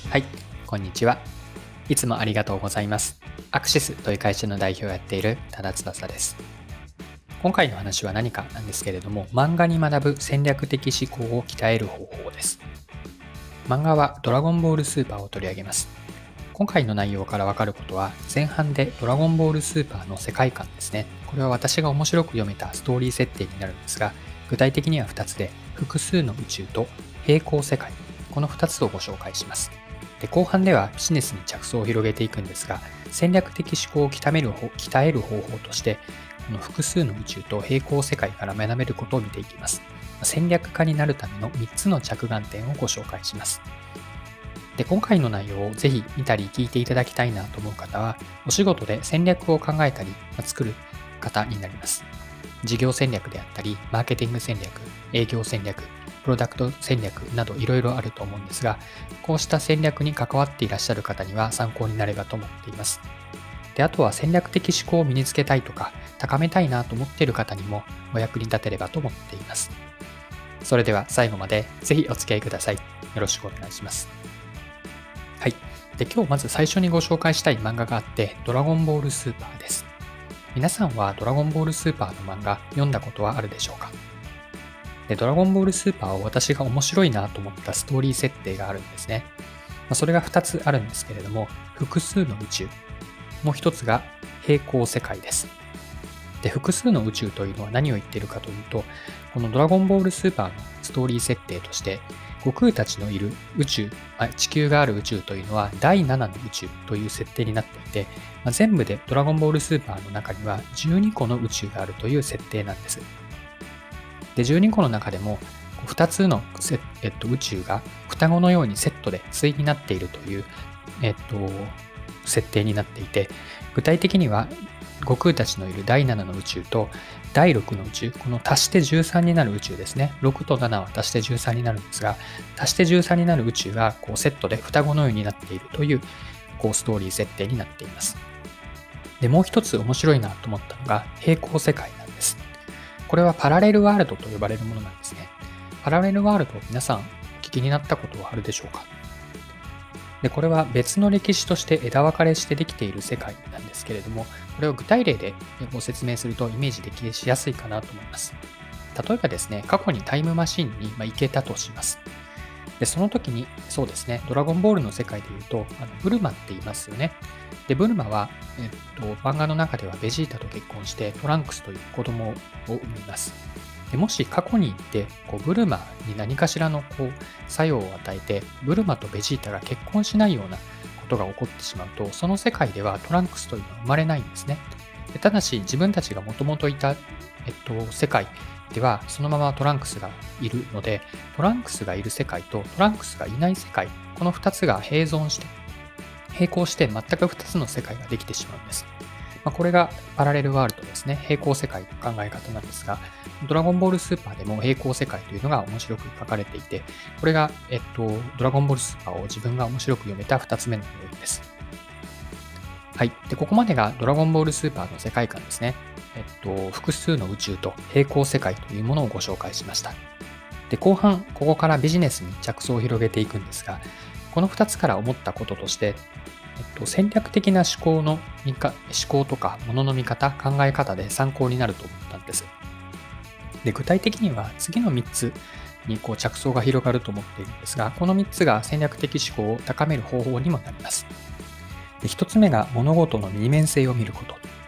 はい、こんにちは。いつもありがとうございます。アクシスという会社の代表をやっている多田翼です。今回の話は何かなんですけれども、漫画に学ぶ戦略的思考を鍛える方法です。漫画はドラゴンボールスーパーを取り上げます。今回の内容からわかることは、前半でドラゴンボールスーパーの世界観ですね。これは私が面白く読めたストーリー設定になるんですが、具体的には2つで、複数の宇宙と平行世界、この2つをご紹介します。で、後半ではビジネスに着想を広げていくんですが、戦略的思考を鍛える方法として、この複数の宇宙と平行世界から学べることを見ていきます。戦略家になるための3つの着眼点をご紹介します。で、今回の内容をぜひ見たり聞いていただきたいなと思う方は、お仕事で戦略を考えたり作る方になります。事業戦略であったり、マーケティング戦略、営業戦略、プロダクト戦略などいろいろあると思うんですが、こうした戦略に関わっていらっしゃる方には参考になればと思っています。で、あとは戦略的思考を身につけたいとか、高めたいなと思っている方にもお役に立てればと思っています。それでは最後までぜひお付き合いください。よろしくお願いします。はい。で、今日まず最初にご紹介したい漫画があって、ドラゴンボールスーパーです。皆さんはドラゴンボールスーパーの漫画読んだことはあるでしょうか？で、ドラゴンボールスーパーを私が面白いなと思ったストーリー設定があるんですね。それが2つあるんですけれども、複数の宇宙。もう1つが平行世界です。で、複数の宇宙というのは何を言っているかというと、このドラゴンボールスーパーのストーリー設定として、悟空たちのいる宇宙、地球がある宇宙というのは第7の宇宙という設定になっていて、全部でドラゴンボールスーパーの中には12個の宇宙があるという設定なんです。で、12個の中でも2つの、宇宙が双子のようにセットで対になっているという、設定になっていて、具体的には悟空たちのいる第7の宇宙と第6の宇宙、この足して13になる宇宙ですね。6と7は足して13になるんですが、足して13になる宇宙がセットで双子のようになっているという、ストーリー設定になっています。で、もう一つ面白いなと思ったのが平行世界なんです。これはパラレルワールドと呼ばれるものなんですね。パラレルワールド、皆さんお聞きになったことはあるでしょうか？で、これは別の歴史として枝分かれしてできている世界なんですけれども、これを具体例でご説明するとイメージできしやすいかなと思います。例えばですね、過去にタイムマシンに行けたとします。で、その時に、そうですね、ドラゴンボールの世界で言うと、ブルマって言いますよね。で、ブルマは、漫画の中ではベジータと結婚してトランクスという子供を産みます。で、もし過去に行って、ブルマに何かしらの作用を与えて、ブルマとベジータが結婚しないようなことが起こってしまうと、その世界ではトランクスというのは生まれないんですね。で、ただし、自分たちがもともといた、世界では、そのままトランクスがいるので、トランクスがいる世界とトランクスがいない世界、この2つが並行して全く2つの世界ができてしまうんです。これがパラレルワールドですね。平行世界の考え方なんですが、ドラゴンボールスーパーでも平行世界というのが面白く書かれていて、これが、ドラゴンボールスーパーを自分が面白く読めた2つ目の要因です。はい。で、ここまでがドラゴンボールスーパーの世界観ですね。複数の宇宙と平行世界というものをご紹介しました。で、後半、ここからビジネスに着想を広げていくんですが、この2つから思ったこととして、戦略的な思考とか物の見方、考え方で参考になると思ったんです。で、具体的には次の3つに着想が広がると思っているんですが、この3つが戦略的思考を高める方法にもなります。で、1つ目が物事の二面性を見ること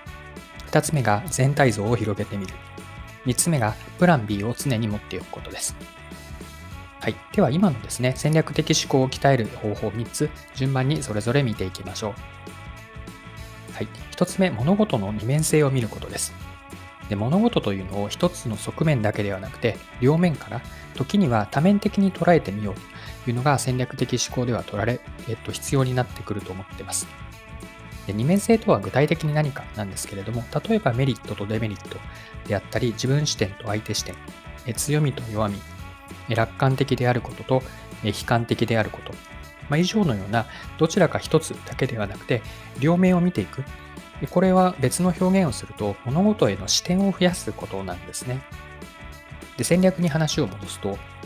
。2つ目が全体像を広げてみる。3つ目がプラン B を常に持っておくことです。はい。では今のですね、戦略的思考を鍛える方法3つ、順番にそれぞれ見ていきましょう。はい。1つ目、物事の二面性を見ることです。で、物事というのを1つの側面だけではなくて、両面から、時には多面的に捉えてみようというのが戦略的思考では必要になってくると思っています。で、二面性とは具体的に何かなんですけれども、例えばメリットとデメリットであったり、自分視点と相手視点、強みと弱み、楽観的であることと悲観的であること、以上のようなどちらか一つだけではなくて両面を見ていく。これは別の表現をすると物事への視点を増やすことなんですね。で、戦略に話を戻すと、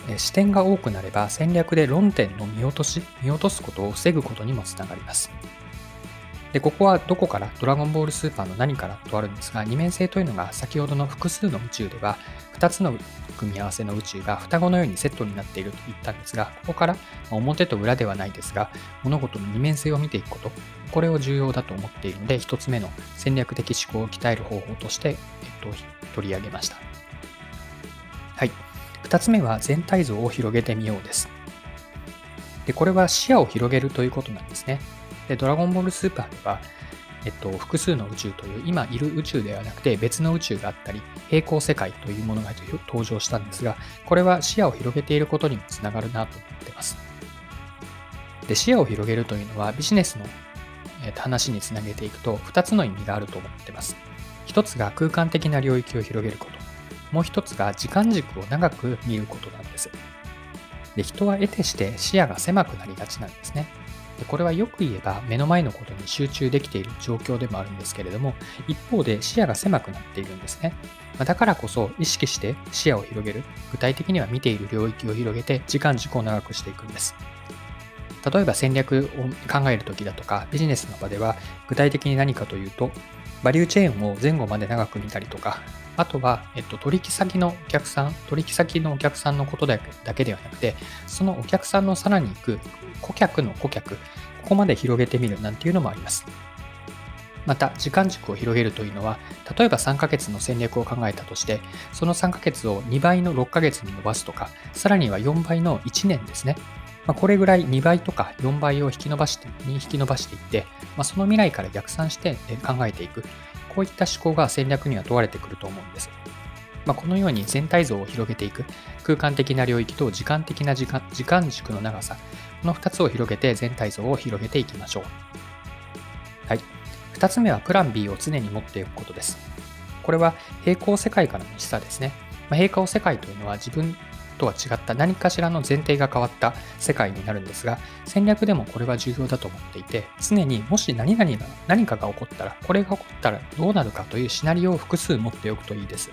視点が多くなれば戦略で論点の見落とすことを防ぐことにもつながります。で、ここはどこから、ドラゴンボールスーパーの何からとあるんですが、二面性というのが先ほどの複数の宇宙では2つの組み合わせの宇宙が双子のようにセットになっていると言ったんですが、ここから表と裏ではないですが、物事の二面性を見ていくこと、これを重要だと思っているので、1つ目の戦略的思考を鍛える方法として、取り上げました。はい。2つ目は全体像を広げてみようです。で、これは視野を広げるということなんですね。で、ドラゴンボールスーパーでは、複数の宇宙という今いる宇宙ではなくて別の宇宙があったり、平行世界というものが登場したんですが、これは視野を広げていることにもつながるなと思っています。で、視野を広げるというのはビジネスの話につなげていくと2つの意味があると思っています。1つが空間的な領域を広げること。もう1つが時間軸を長く見ることなんです。で、人は得てして視野が狭くなりがちなんですね。で、これはよく言えば目の前のことに集中できている状況でもあるんですけれども、一方で視野が狭くなっているんですね。だからこそ意識して視野を広げる、具体的には見ている領域を広げて時間軸を長くしていくんです。例えば戦略を考えるときだとかビジネスの場では具体的に何かというと、バリューチェーンを前後まで長く見たりとか、あとは、取引先のお客さんのことだけではなくて、そのお客さんのさらに行く顧客の顧客、ここまで広げてみるなんていうのもあります。また、時間軸を広げるというのは、例えば3ヶ月の戦略を考えたとして、その3ヶ月を2倍の6ヶ月に伸ばすとか、さらには4倍の1年ですね。これぐらい2倍とか4倍を引き伸ばしていって、その未来から逆算して考えていく。こういった思考が戦略には問われてくると思うんです。このように全体像を広げていく、空間的な領域と時間的な時間軸の長さ、この2つを広げて全体像を広げていきましょう。はい。2つ目はプラン B を常に持っておくことです。これは平行世界からの示唆ですね。平行世界というのは自分とは違った何かしらの前提が変わった世界になるんですが、戦略でもこれは重要だと思っていて、常にもし何かが起こったら、これが起こったらどうなるかというシナリオを複数持っておくといいです。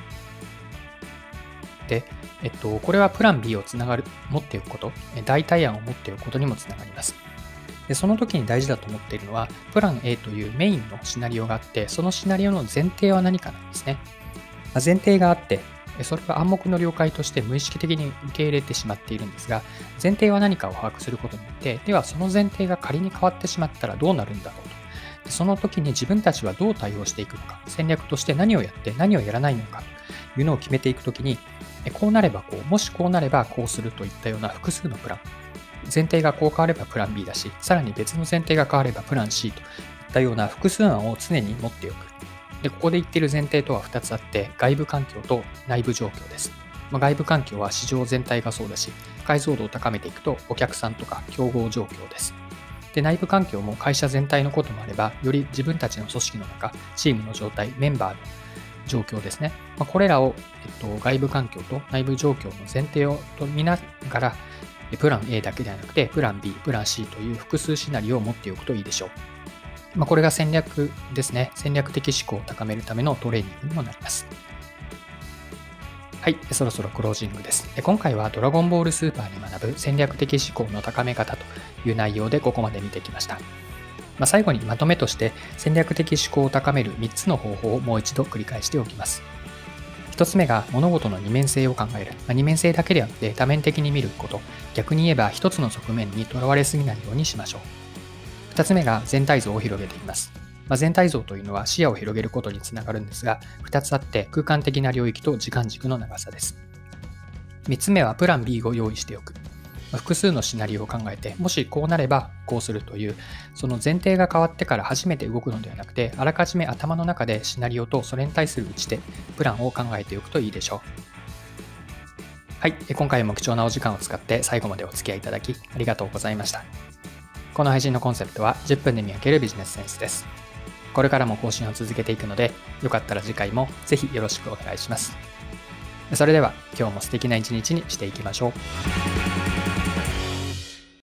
で、これはプラン B を持っておくこと、代替案を持っておくことにもつながります。で、その時に大事だと思っているのは、プラン A というメインのシナリオがあって、そのシナリオの前提は何かなんですね。前提があって、それは暗黙の了解として無意識的に受け入れてしまっているんですが、前提は何かを把握することによって、ではその前提が仮に変わってしまったらどうなるんだろうと。その時に自分たちはどう対応していくのか、戦略として何をやって何をやらないのかというのを決めていくときに、こうなればこう、もしこうなればこうするといったような複数のプラン。前提がこう変わればプラン B だし、さらに別の前提が変わればプラン C といったような複数案を常に持っておく。で、ここで言っている前提とは2つあって、外部環境と内部状況です。外部環境は市場全体がそうだし、解像度を高めていくとお客さんとか競合状況です。で、内部環境も会社全体のこともあれば、より自分たちの組織の中、チームの状態、メンバーの状況ですね。これらを、外部環境と内部状況の前提を見ながら、プラン A だけではなくて、プラン B、プラン C という複数シナリオを持っておくといいでしょう。これが戦略ですね。戦略的思考を高めるためのトレーニングにもなります。はい、そろそろクロージングです。今回はドラゴンボールスーパーに学ぶ戦略的思考の高め方という内容でここまで見てきました。最後にまとめとして戦略的思考を高める3つの方法をもう一度繰り返しておきます。1つ目が物事の二面性を考える。二面性だけではなくて多面的に見ること。逆に言えば1つの側面にとらわれすぎないようにしましょう。2つ目が全体像を広げています。全体像というのは視野を広げることにつながるんですが、2つあって空間的な領域と時間軸の長さです。3つ目はプラン B を用意しておく。複数のシナリオを考えて、もしこうなればこうするという、その前提が変わってから初めて動くのではなくて、あらかじめ頭の中でシナリオとそれに対する打ち手、プランを考えておくといいでしょう。はい、今回も貴重なお時間を使って最後までお付き合いいただきありがとうございました。この配信のコンセプトは10分で見分けるビジネスセンスです。これからも更新を続けていくので、よかったら次回もぜひよろしくお願いします。それでは今日も素敵な一日にしていきましょう。